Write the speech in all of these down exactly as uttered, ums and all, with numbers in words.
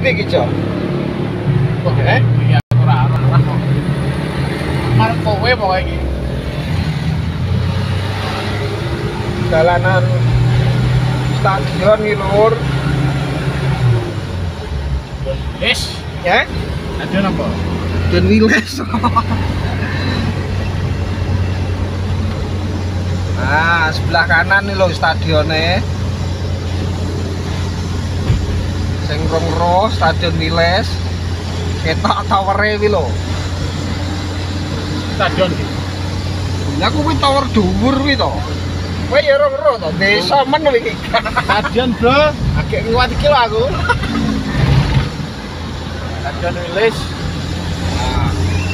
ndi iki, Jo? Eh, iya ora ora kok. Marep kowe pokoke iki. Dalanan stadion iki lur. Wis, Ya? ada napa? Dan Wiles. Nah, sebelah kanan nih loh stadionnya. Sing rong-ro Stadion Wiles. Ketok tower-e wi lho. Stadion iki. Ya kuwi tower dhuwur wi to. Kowe ya rong-ro to, desa men iki. Stadion, Bro. Agek ngliwat iki lho aku. Stadion Wilis. Nah.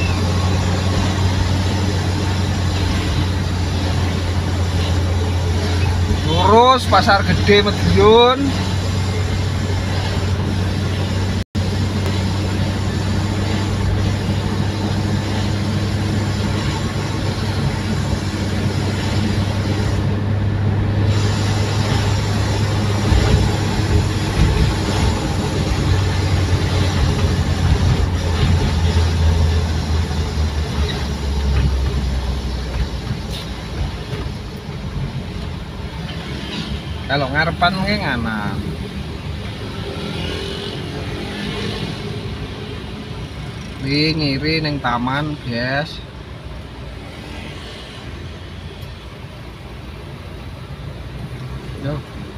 Lurus Pasar Gede Madiun. Kalau ngarepan mungkin nganan. Ini ngiri neng taman, guys. Yo.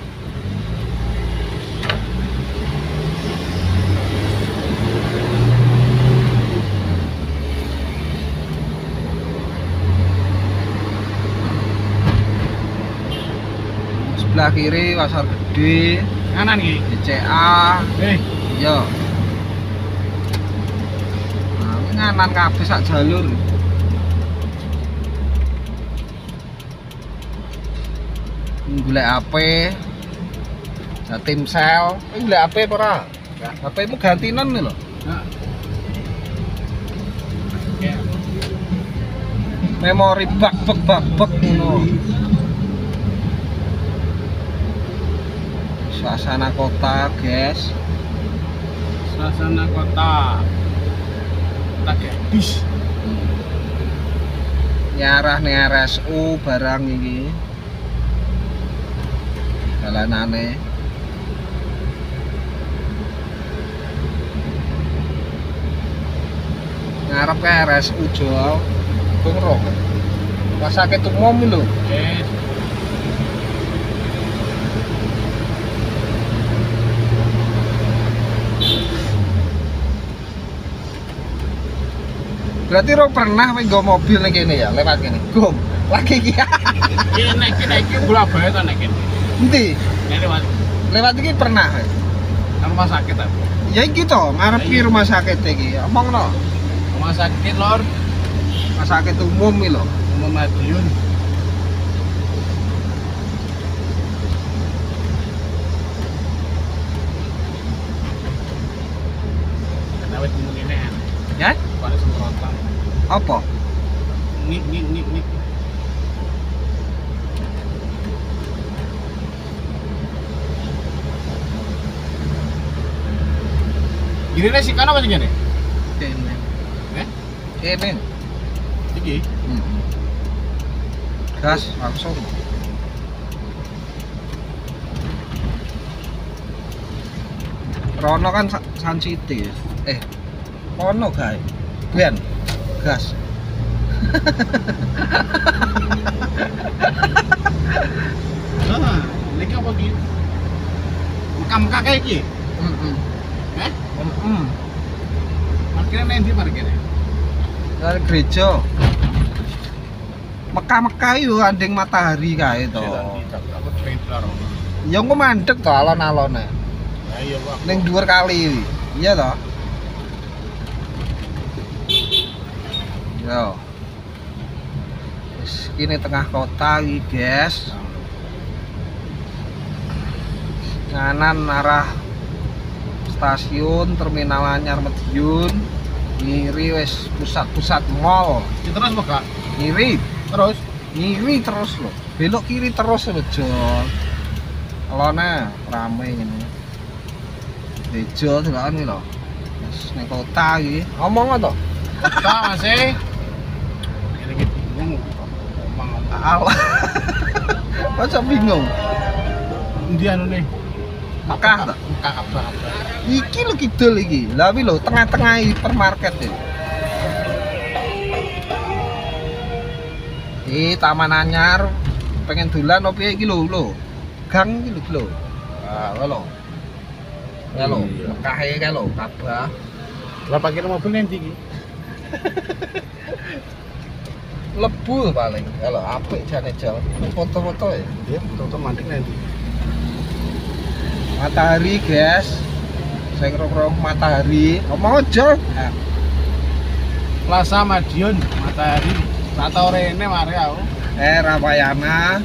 Sebelah kiri Pasar Gede, Kanan iki. B C A. Eh, Yo. Nah, ini nganan kabeh sak jalur. Golek H P. Jatim Sel. Ini golek H P apa ora? H P-mu gantinan nih lho. nah. Ya. Memori bak bak bak bak ngono. Suasana kota, guys. Suasana kota. Kota Gadis. Nyarah nih R S U barang ini. Jalanane. Ngarep ke R S U Jo. Bengro. Rumah sakit umum lho. Eh, Berarti ro pernah nggo mobil ning kene ya, lewat kene. Gom. Lagi iki. iki nek iki nek iki Surabaya to nek kene. Endi? Nek lewat Lewat iki pernah. rumah sakit aku. Ya iki to, ngarepi rumah sakit iki. Omongno. Rumah sakit lor, Rumah sakit umum iki lho. Umum Madiun. Kenapa ngomong ini? Ya? Pada semprotan. Apa? Nik nik nik nik. Gini nih sih, kan apa sih gini? Kene. Eh? Kene. Iki? Hmm. Gas langsung. Rono kan Sa- Sun City. Eh, Rono guys. Ben. Gas. Ah, ini apa gitu? Muka-muka kayak iki? Heeh. Eh? Heeh. Parkirnya nanti parkirnya? Dari gereja. Mekah-mekah yo anding matahari kae to. Aku trailer. Ya engko mandek to alon-alone. Nah, iya, Pak. Ning dhuwur kali. Iya to? Yo. Wis kene tengah kota iki, guys. Nganan arah stasiun Terminal Anyar Madiun. Ngiri wis pusat-pusat mall. Ya, terus apa kak? Ngiri, Terus? ngiri terus loh. Belok kiri terus lho, Jol. Alone rame ngene. Bejo delokan iki lho. Wis ning kota iki. Ngomong to. Kota masih. Ini iki bingung. Ngomong apa? Allah. Masa bingung. Endi anu nih? Mekah to. Mekah apa? Iki lho kidul iki. Lah wi lho tengah-tengah hipermarket iki. Iki Taman Anyar pengen dolan opo iki lho lho. Gang iki lho lho. Ah, lho. Ya lho, Mekah iki kae lho, Ka'bah. Lah parkir mobil nanti iki. Lebu paling. Ya lho, apik jane jal. Foto-foto ya. Ya, foto manting nanti. Matahari, guys. Saya ngerok matahari. Ngomong aja. Nah. Plaza Madiun, Matahari. Rata rene mari aku. Eh Ramayana.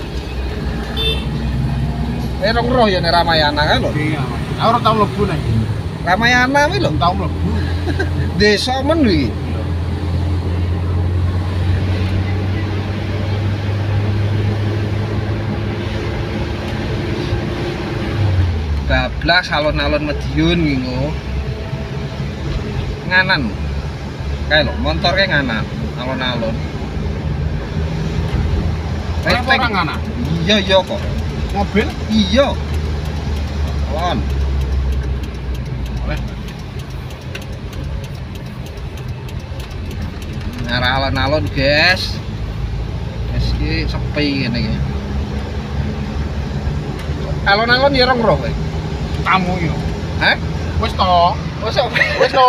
Eh rong roh ya nek Ramayana kan lho. Iya. Aku ora tau mlebu nek. Ramayana kuwi lho. Belum tau mlebu. Desa men iki. Bablas alon-alon Madiun ngingo. Nganan. Kae lho, motornya nganan, alon-alon. Kenapa orang nganan? Iya iya kok. Mobil? Iya. Alon. Oleh. Arah alon-alon, guys. Wis iki sepi ngene iki. Alon-alon ya rong roh kowe. Kamu yo. Hah? Wis to. Wis Wis to.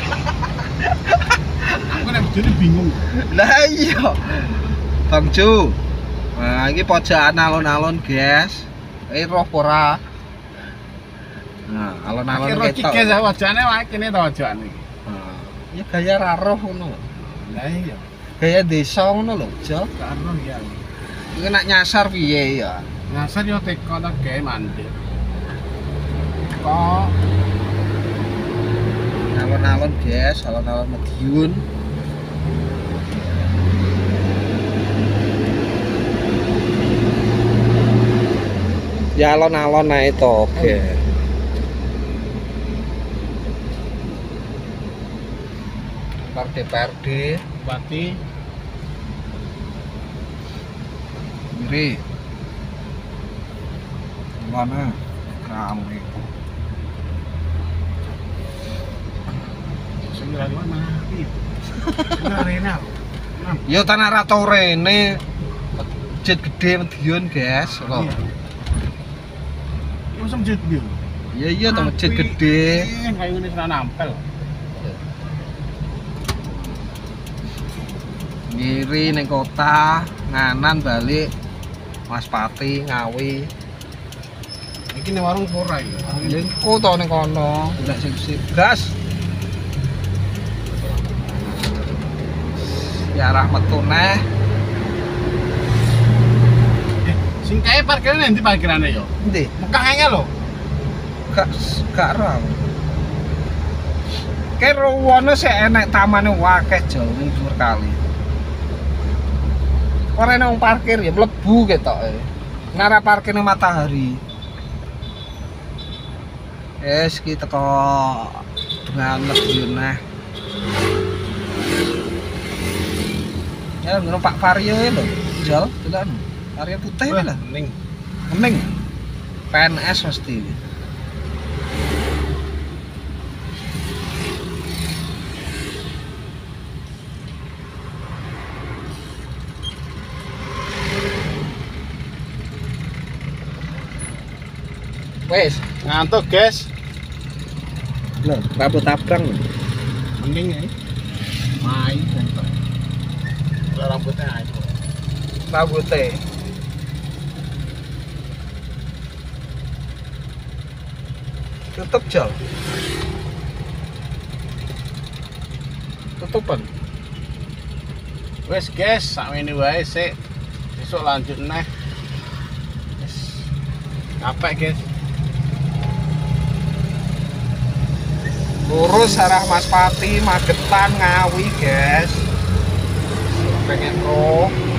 Aku nek jadi bingung. lah iya. Bang Ju. Nah, iki pojokan alon-alon, guys. Eh roh ora. Nah, alon-alon Kira ketok. kike ya wajane wae kene to wajane iki. Nah, ya gaya ra roh ngono. Lah iya. Gaya desa ngono lho, Jo. Karo ya. Iki nak nyasar piye ya? Ngasar yo teko ta gawe mandek. Kok Alon-alon, guys, alon-alon Madiun. Ya alon-alon naik to, oke. Park D P R D, Bupati Miri. Mana? Rame. sing ora mana iki. Sing arena. Ya tanah rata rene. Masjid gede Madiun, guys. Lho. Iku masjid dia. Iya iya to masjid gede. Kayak ngene sing nampel. Ngiri ning kota, nganan balik Mas Pati, Ngawi. Iki ning warung ora iki. Lengko to ning kono, golek sing sip gas. Ya rahmat tuneh. Eh, sing kae parkiran endi parkirane yo? Endi? Mekah ae lho. Gak gak ra. Kira wono sik enek tamane wakeh jauh ning dhuwur kali. Ora enek wong parkir ya mlebu ketoke. Nara parkir ning Matahari. Es ki teko dengan Madiun nah. Ya ngono Pak Vario ya lho. Jal, delan. Vario putih Wah, lah. ning. Mending P N S mesti. Wes, Ngantuk, guys. lho, rambut abrang. Mending ya. Mai bentok. Rambutnya aja. Rambutnya. Tutup jal. Tutupan. Wes, guys, sakmene wae sik. Besok lanjut neh. Wes. Capek, guys. Lurus arah Mas Pati, Magetan, Ngawi, guys. Pengen roh.